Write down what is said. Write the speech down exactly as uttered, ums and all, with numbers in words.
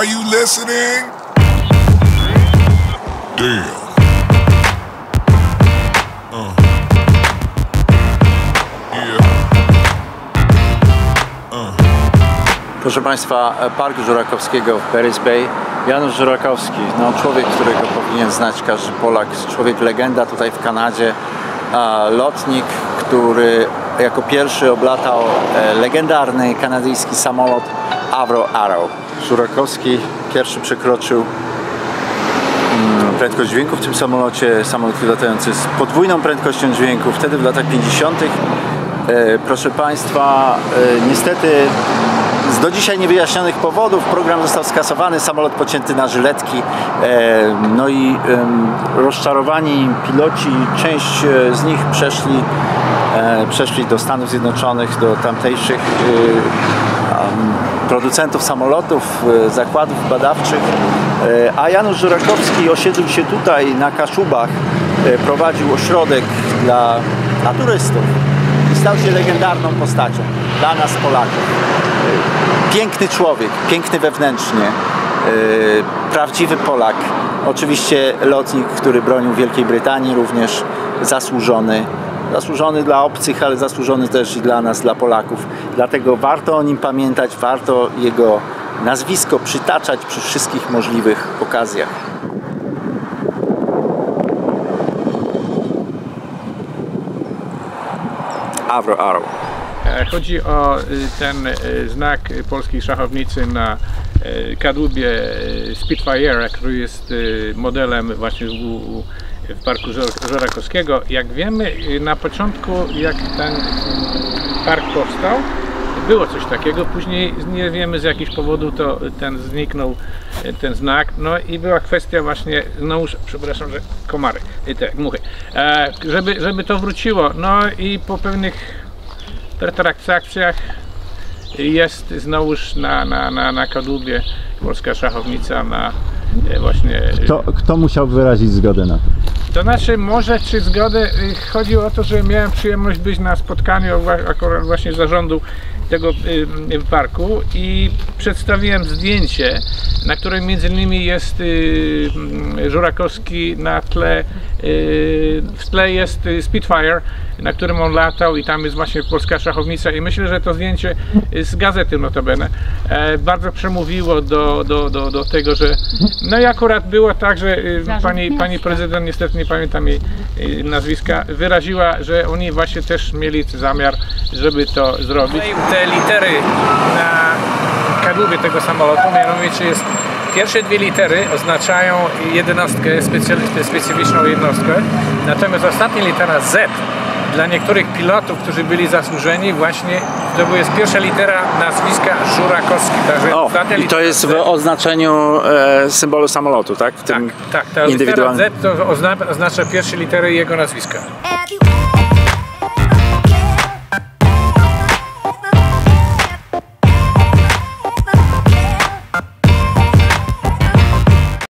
Are you listening? Damn. Uh. Yeah. Uh. Proszę Państwa, Park Żurakowskiego w Paris Bay. Janusz Żurakowski, no człowiek, którego powinien znać każdy Polak, człowiek legenda tutaj w Kanadzie, a lotnik, który jako pierwszy oblatał e, legendarny kanadyjski samolot Avro Arrow. Żurakowski pierwszy przekroczył mm, prędkość dźwięku w tym samolocie, samolot latający z podwójną prędkością dźwięku, wtedy w latach pięćdziesiątych. E, proszę Państwa, e, niestety z do dzisiaj niewyjaśnionych powodów program został skasowany, samolot pocięty na żyletki, e, no i e, rozczarowani piloci, część z nich przeszli, e, przeszli do Stanów Zjednoczonych, do tamtejszych e, producentów samolotów, e, zakładów badawczych, e, a Janusz Żurakowski osiedlił się tutaj na Kaszubach, e, prowadził ośrodek dla, dla turystów i stał się legendarną postacią dla nas Polaków. Piękny człowiek, piękny wewnętrznie, yy, prawdziwy Polak. Oczywiście lotnik, który bronił Wielkiej Brytanii, również zasłużony. Zasłużony dla obcych, ale zasłużony też i dla nas, dla Polaków. Dlatego warto o nim pamiętać, warto jego nazwisko przytaczać przy wszystkich możliwych okazjach. Avro Arrow. Chodzi o ten znak polskiej szachownicy na kadłubie Spitfire, który jest modelem właśnie w Parku Żurakowskiego. Jak wiemy, na początku, jak ten park powstał, było coś takiego, później nie wiemy z jakichś powodów to ten zniknął, ten znak, no i była kwestia właśnie, znowu, przepraszam, że komary, te muchy, żeby, żeby to wróciło, no i po pewnych transakcjach jest znowuż na, na, na, na kadłubie polska szachownica na właśnie... Kto, kto musiał wyrazić zgodę na to? To znaczy, może czy zgodę, chodzi o to, że miałem przyjemność być na spotkaniu akurat właśnie zarządu tego y, parku i przedstawiłem zdjęcie, na którym między innymi jest y, Żurakowski na tle, y, w tle jest Spitfire, na którym on latał i tam jest właśnie polska szachownica i myślę, że to zdjęcie z gazety notabene e, bardzo przemówiło do, do, do, do tego, że no i akurat było tak, że y, pani, pani prezydent, niestety nie pamiętam jej y, nazwiska, wyraziła, że oni właśnie też mieli zamiar, żeby to zrobić. Te litery na kadłubie tego samolotu, mianowicie jest pierwsze dwie litery oznaczają jednostkę, specyficzną jednostkę, natomiast ostatnia litera Z dla niektórych pilotów, którzy byli zasłużeni, właśnie to jest pierwsza litera nazwiska Żurakowski. Także o, i to jest w oznaczeniu e, symbolu samolotu, tak? W tak, tym tak. Ta litera Z to ozna, oznacza pierwsze litery jego nazwiska.